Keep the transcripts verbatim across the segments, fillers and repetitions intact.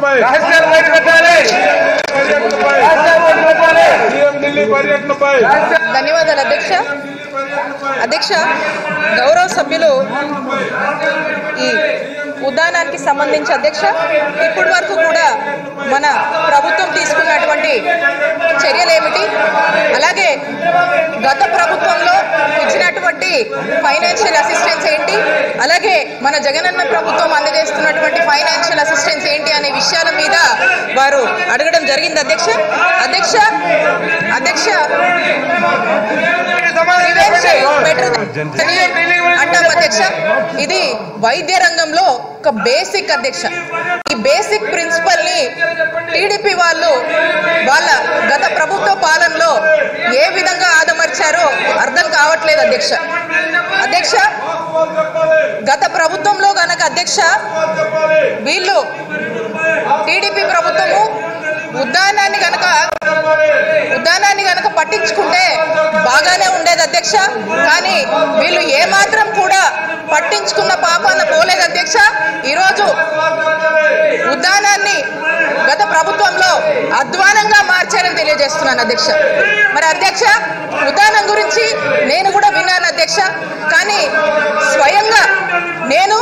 ధన్యవాదాలు అధ్యక్ష. అధ్యక్ష, గౌరవ సభ్యులు ఈ ఉద్యానానికి సంబంధించి అధ్యక్ష ఇప్పటి వరకు కూడా మన ప్రభుత్వం తీసుకున్నటువంటి చర్యలు ఏమిటి, అలాగే గత ప్రభుత్వంలో ఇచ్చినటువంటి ఫైనాన్షియల్ అసిస్టెన్స్ ఏంటి, అలాగే మన జగనన్న ప్రభుత్వం అందజేస్తున్నటువంటి ఫైనాన్షియల్ అసిస్టెన్స్ ఏంటి అనే విషయాల మీద వారు అడగడం జరిగింది అధ్యక్ష. అధ్యక్ష అధ్యక్ష అంటాం అధ్యక్ష, ఇది వైద్య రంగంలో ఒక బేసిక్ అధ్యక్ష. ఈ బేసిక్ ప్రిన్సిపల్ ని టీడీపీ వాళ్ళు వాళ్ళ గత ప్రభుత్వ పాలనలో ఏ విధంగా ఆదమర్చారో అర్థం కావట్లేదు అధ్యక్ష. అధ్యక్ష, గత ప్రభుత్వంలో గనక అధ్యక్ష వీళ్ళు టీడీపీ ప్రభుత్వము ఉద్యానాన్ని గనక ఉద్యానాన్ని గనక పట్టించుకుంటే బాగానే ఉండేది అధ్యక్ష. కానీ వీళ్ళు ఏమాత్రం కూడా పట్టించుకున్న పాపాన పోలేదు అధ్యక్ష. ఈరోజు ఉద్యానాన్ని గత ప్రభుత్వంలో అధ్వానంగా మార్చారని తెలియజేస్తున్నాను అధ్యక్ష. మరి అధ్యక్ష, ఉద్యానం గురించి నేను కూడా విన్నాను అధ్యక్ష. కానీ స్వయంగా నేను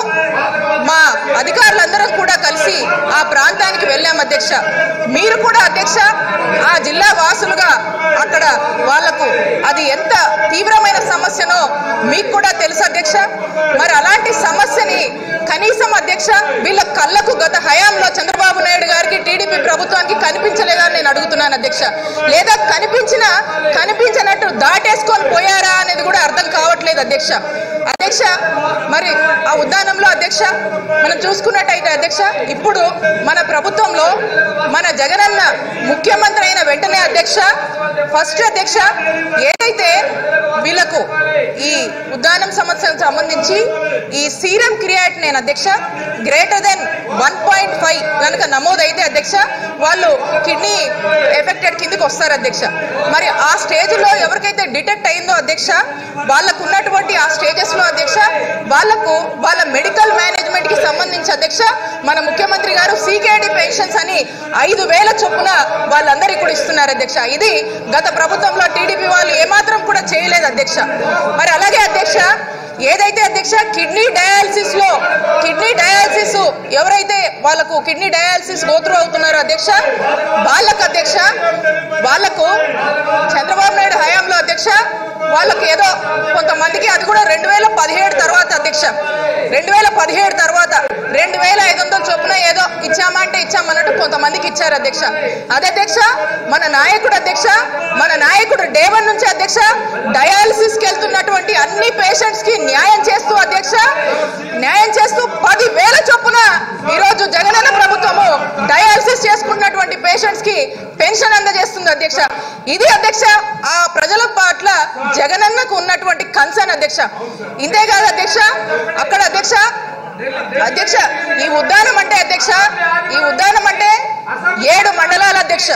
మా అధికారులందరం కూడా కలిసి ఆ ప్రాంతానికి వెళ్ళాం అధ్యక్ష. మీరు కూడా అధ్యక్ష ఆ జిల్లా వాసులుగా అక్కడ వాళ్లకు అది ఎంత తీవ్రమైన సమస్యనో మీకు కూడా తెలుసు అధ్యక్ష. మరి అలాంటి సమస్యని కనీసం అధ్యక్ష వీళ్ళ కళ్ళకు గత హయాంలో చంద్రబాబు నాయుడు గారికి టీడీపీ ప్రభుత్వానికి కనిపించలేదని నేను అడుగుతున్నాను అధ్యక్ష. లేదా కనిపించినా కనిపించినట్టు దాటేసుకొని పోయారా అనేది కూడా అర్థం కావట్లేదు అధ్యక్ష. అధ్యక్ష, మరి ఆ ఉద్యానంలో అధ్యక్ష మనం చూసుకున్నట్టయితే అధ్యక్ష ఇప్పుడు మన ప్రభుత్వంలో మన జగనన్న ముఖ్యమంత్రి అయిన వెంటనే అధ్యక్ష ఫస్ట్ అధ్యక్ష ఏదైతే వీళ్ళకు ఈ ఉద్యానం సమస్యకు సంబంధించి ఈ సీరం క్రియాట్ నేను అధ్యక్ష greater than one point five కనుక నమోదైతే అధ్యక్ష వాళ్ళు కిడ్నీ ఎఫెక్టెడ్ కిందకి వస్తారు అధ్యక్ష. మరి ఆ స్టేజ్ లో ఎవరికైతే డిటెక్ట్ అయిందో అధ్యక్ష వాళ్ళకు ఉన్నటువంటి ఆ స్టేజెస్ లో అధ్యక్ష వాళ్లకు వాళ్ళ మెడికల్ మేనేజ్మెంట్ కి సంబంధించి అధ్యక్ష మన ముఖ్యమంత్రి గారు సీకేడి పెన్షన్స్ అని ఐదు వేల చొప్పున వాళ్ళందరికీ కూడా ఇస్తున్నారు అధ్యక్ష. ఇది గత ప్రభుత్వంలో టీడీపీ వాళ్ళు ఏమాత్రం కూడా చేయలేదు అధ్యక్ష. మరి అలాగే అధ్యక్ష ఏదైతే అధ్యక్ష కిడ్నీ డయాలసిస్ లో కిడ్నీ డయాలసిస్ ఎవరైతే వాళ్ళకు కిడ్నీ డయాలసిస్ గోత్రు అవుతున్నారో అధ్యక్ష వాళ్ళకు అధ్యక్ష వాళ్ళకు చంద్రబాబు నాయుడు హయాంలో అధ్యక్ష వాళ్ళకు ఏదో కొంతమందికి అది కూడా రెండు వేల పదిహేడు తర్వాత అధ్యక్ష రెండు వేల పదిహేడు తర్వాత రెండు వేల ఐదు వందల చొప్పున ఏదో ఇచ్చామంటే ఇచ్చామన్నట్టు కొంతమందికి ఇచ్చారు అధ్యక్ష. అదే అధ్యక్ష మన నాయకుడు అధ్యక్ష మన నాయకుడు డే వన్ నుంచి అధ్యక్ష డయాలసిస్ కి వెళ్తున్నటువంటి అన్ని పేషెంట్స్ కి న్యాయం చేస్తూ అధ్యక్ష న్యాయం చేస్తూ పది వేల చొప్పున ఈరోజు జగనన్న ప్రభుత్వము డయాలసిస్ చేసుకున్నటువంటి పేషెంట్స్ కి పెన్షన్ అందజేస్తుంది అధ్యక్ష. ఇది అధ్యక్ష ఆ ప్రజల పట్ల జగనన్నకు ఉన్నటువంటి కన్సర్న్ అధ్యక్ష. ఇంతే కాదు అధ్యక్ష అక్కడ అధ్యక్ష అధ్యక్ష ఈ ఉద్యానం అంటే అధ్యక్ష ఈ ఉద్యానం అంటే ఏడు మండలాల అధ్యక్ష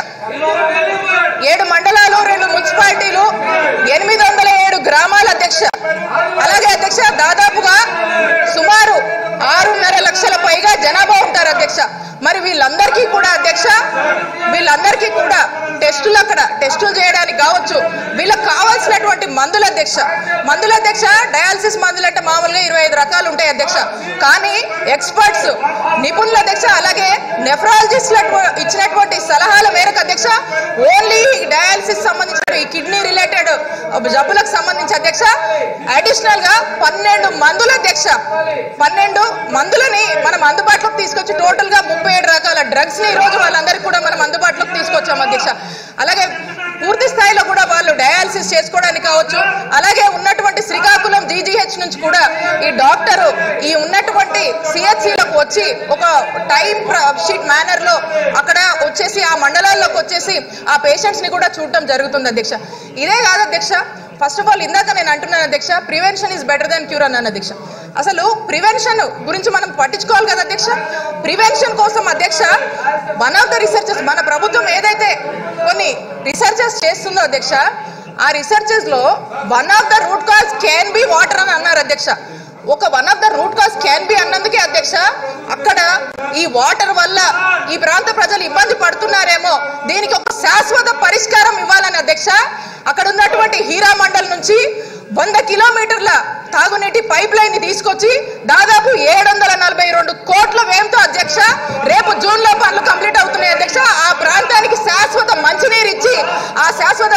ఏడు మండలాలు రెండు మున్సిపాలిటీలు ఎనిమిది వందల ఏడు గ్రామాల అధ్యక్ష. అలాగే అధ్యక్ష దాదాపుగా సుమారు ఆరున్నర లక్షల పైగా జనాభా ఉంటారు అధ్యక్ష. మరి వీళ్ళందరికీ కూడా అధ్యక్ష వీళ్ళందరికీ కూడా టెస్టులు అక్కడ టెస్టులు చేయడానికి కావచ్చు వీళ్ళకి కావాల్సినటువంటి మందుల అధ్యక్ష మందుల అధ్యక్ష డయాలసిస్ మందులు అంటే మామూలుగా ఇరవై ఐదు రకాలు ఉంటాయి అధ్యక్ష. కానీ ఎక్స్పర్ట్స్ నిపుణుల అధ్యక్ష అలాగే నెఫ్రాలజిస్టులు ఇచ్చినటువంటి సలహాల మేరకు అధ్యక్ష ఓన్లీ డయాలసిస్ సంబంధించిన ఈ కిడ్నీ రిలేటెడ్ జబ్బులకు సంబంధించి అధ్యక్ష అడిషనల్ గా పన్నెండు మందుల అధ్యక్ష పన్నెండు మందులని మనం అందుబాటులోకి తీసుకొచ్చి టోటల్ గా ముప్పై ఏడు రకాల డ్రగ్స్ ని ఈ రోజు వాళ్ళందరికీ కూడా మనం అందుబాటులోకి తీసుకొచ్చాం అధ్యక్ష. అలాగే పూర్తి స్థాయిలో కూడా వాళ్ళు డయాలసిస్ చేసుకోవడానికి కావచ్చు అలాగే ఉన్నటువంటి శ్రీకాకుళం జీజీహెచ్ నుంచి కూడా ఈ డాక్టర్ ఈ ఉన్నటువంటి సిహెచ్సిలకు వచ్చి ఒక టైం షీట్ మేనర్ లో అక్కడ వచ్చేసి ఆ మండలాల్లోకి వచ్చేసి ఆ పేషెంట్స్ ని కూడా చూడటం జరుగుతుంది అధ్యక్ష. ఇదే కాదు అధ్యక్ష ఫస్ట్ ఆఫ్ ఆల్ ఇందాక నేను అంటున్నాను అధ్యక్ష prevention is better than cure అన్నాను అధ్యక్ష. అసలు ప్రివెన్షన్ గురించి మనం పట్టించుకోవాలి కదా అధ్యక్ష. ప్రివెన్షన్ కోసం అధ్యక్ష వన్ ఆఫ్ ద రీసెర్చెస్ మన ప్రభుత్వం ఏదైతే కొన్ని రీసెర్చెస్ చేస్తుందో అధ్యక్ష ఆ రీసెర్చెస్ లో one of the root cause can be water అని అన్నారు అధ్యక్ష. ఒక one of the root cause can be అన్నందుకే అధ్యక్ష అక్కడ ఈ వాటర్ వల్ల ఈ ప్రాంత ప్రజలు ఇబ్బంది పడుతున్నారేమో, దీనికి ఒక శాశ్వత పరిష్కారం ఇవ్వాలని అధ్యక్ష అక్కడ ఉన్నటువంటి హీరా మండల్ నుంచి వంద కిలోమీటర్ల తాగునీటి పైప్ లైన్ ని తీసుకొచ్చి దాదాపు ఏడు వందల నలభై రెండు కోట్ల వ్యయంతో అధ్యక్ష రేపు జూన్ లో పనులు కంప్లీట్ అవుతున్నాయి అధ్యక్ష. ఆ ప్రాంతానికి శాశ్వత మంచినీరు ఇచ్చి ఆ శాశ్వత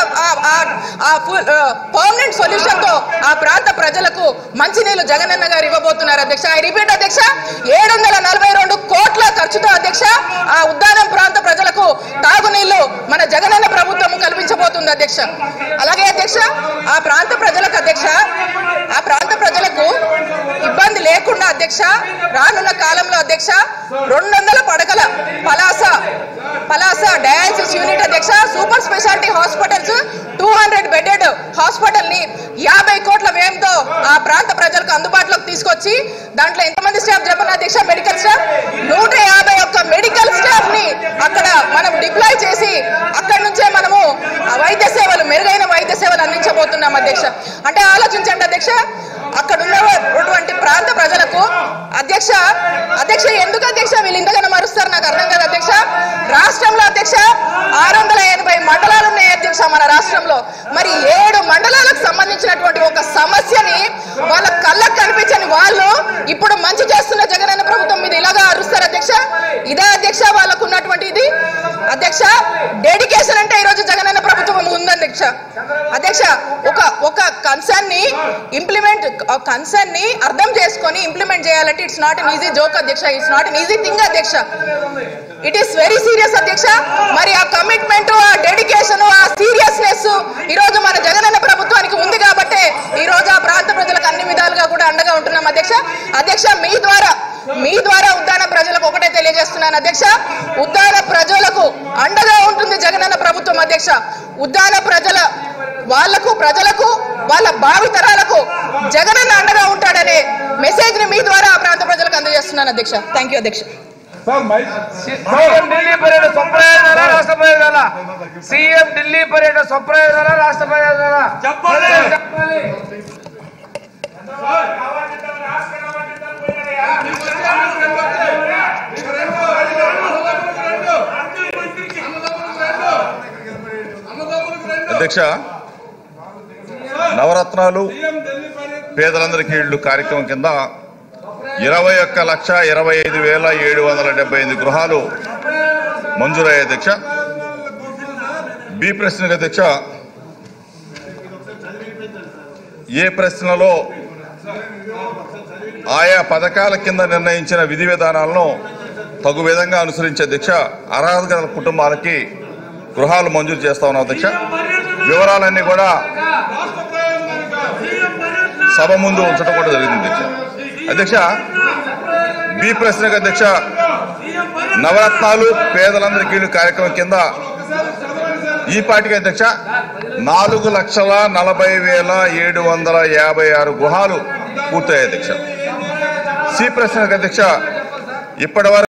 పర్మనెంట్ సొల్యూషన్ తో ఆ ప్రాంత ప్రజలకు మంచినీళ్లు జగనన్న గారు ఇవ్వబోతున్నారు అధ్యక్ష. ఐ రిపీట్ అధ్యక్ష, ఏడు వందల నలభై రెండు కోట్ల ఖర్చుతో అధ్యక్ష ఆ ఉద్దానం ప్రాంత ప్రజలకు తాగునీళ్లు మన జగనన్న ప్రభుత్వం కల్పించబోతుంది అధ్యక్ష. అలాగే అధ్యక్ష ఆ ప్రాంత ప్రజలకు అధ్యక్ష ఆ ప్రాంత ప్రజలకు ఇబ్బంది లేకుండా అధ్యక్ష రానున్న కాలంలో అధ్యక్ష రెండు వందల పడకల పలాస పలాస డయాలసిస్ యూనిట్ అధ్యక్ష, super speciality hospitals two hundred bedded hospital ని యాభై కోట్ల వ్యయంతో ఆ ప్రాంత ప్రజలకు అందుబాటులోకి తీసుకొచ్చి దాంట్లో ఎంతమంది స్టాఫ్ చెప్పండి అధ్యక్ష? మెడికల్ స్టాఫ్ నూట యాభై ఒక్క మెడికల్ స్టాఫ్ ని అక్కడ మనం డిప్లాయ్ చేసి అక్కడి నుంచే మనము వైద్య సేవలు మెరుగైన వైద్య సేవలు అందించబోతున్నాం అధ్యక్ష. అంటే ఆలోచించండి అధ్యక్ష అక్కడ ఉన్నటువంటి ప్రాంత ప్రజలకు అధ్యక్ష అధ్యక్ష ఎందుకు అధ్యక్ష వీళ్ళు ఇంతగానో మరుస్తారు నాకు అర్థం కాదు అధ్యక్ష. రాష్ట్రంలో అధ్యక్ష ఆరు వందల ఎనభై మండలాలు ఉన్నాయి అధ్యక్ష మన రాష్ట్రంలో. మరి ఏడు మండలాలకు సంబంధించినటువంటి ఒక సమస్యని వాళ్ళ కళ్ళకు కనిపించని వాళ్ళు ఇప్పుడు మంచి చేస్తున్న జగనన్న ప్రభుత్వం మీద ఇలాగా అరుస్తారు అధ్యక్ష. ఇదే అధ్యక్ష వాళ్ళకు ఉన్నటువంటి ఇది అధ్యక్ష డెడికేషన్ అంటే ఈ రోజు జగనన్న ప్రభుత్వం ఉంది అధ్యక్ష. అధ్యక్ష ఒక ఒక కన్సర్న్ ని ఇంప్లిమెంట్ కన్సర్న్ ని అర్థం చేసుకొని ఇంప్లిమెంట్ చేయాలంటే it's not an easy joke అధ్యక్ష, it's not an easy thing అధ్యక్ష, ఇట్ ఈస్ వెరీ సీరియస్ అధ్యక్ష. మరి ఆ కమిట్మెంట్ ఆ డెడికేషన్ ఆ సీరియస్నెస్ ఈ రోజు మన జగనన్న ప్రభుత్వానికి ఉంది కాబట్టి ఈ రోజు ఆ ప్రాంత ప్రజలకు అన్ని విధాలుగా కూడా అండగా ఉంటున్నాం అధ్యక్ష. అధ్యక్ష మీ ద్వారా మీ ద్వారా ఉద్దాన ప్రజలకు ఒకటే తెలియజేస్తున్నాను అధ్యక్ష, ఉద్దాన ప్రజలకు అండగా ఉంటుంది జగనన్న ప్రభుత్వం అధ్యక్ష. ఉద్దాన ప్రజల వాళ్లకు ప్రజలకు వాళ్ళ భావితరాలకు జగనన్న అండగా ఉంటాడనే మెసేజ్ ని మీ ద్వారా ఆ ప్రాంత ప్రజలకు అందజేస్తున్నాను అధ్యక్ష. థ్యాంక్ యూ అధ్యక్ష. సీఎం ఢిల్లీ పర్యటన స్వప్రయోజనాల రాష్ట్ర ప్రయోజనాల సీఎం ఢిల్లీ పర్యటన స్వప్రయోజనాల రాష్ట్ర ప్రయోజనాల అధ్యక్ష నవరత్నాలు పేదలందరికీ ఇళ్ళు కార్యక్రమం కింద ఇరవై ఒక్క లక్ష ఇరవై ఐదు వేల ఏడు వందల డెబ్బై ఎనిమిది గృహాలు మంజూరయ్యాయి అధ్యక్ష. బి ప్రశ్నకు అధ్యక్ష ఏ ప్రశ్నలో ఆయా పథకాల కింద నిర్ణయించిన విధి విధానాలను తగు విధంగా అనుసరించే అధ్యక్ష అర్హత గల కుటుంబాలకి గృహాలు మంజూరు చేస్తా ఉన్నాం అధ్యక్ష. వివరాలన్నీ కూడా సభ ముందు ఉంచడం కూడా జరిగింది అధ్యక్ష. అధ్యక్ష బి ప్రశ్నకు అధ్యక్ష నవరత్నాలు పేదలందరికీ కార్యక్రమం కింద ఈ పార్టీకి అధ్యక్ష నాలుగు లక్షల నలభై వేల ఏడు వందల యాభై ఆరు గృహాలు పూర్తయ్యాయి అధ్యక్ష. సి ప్రశ్నకు అధ్యక్ష ఇప్పటి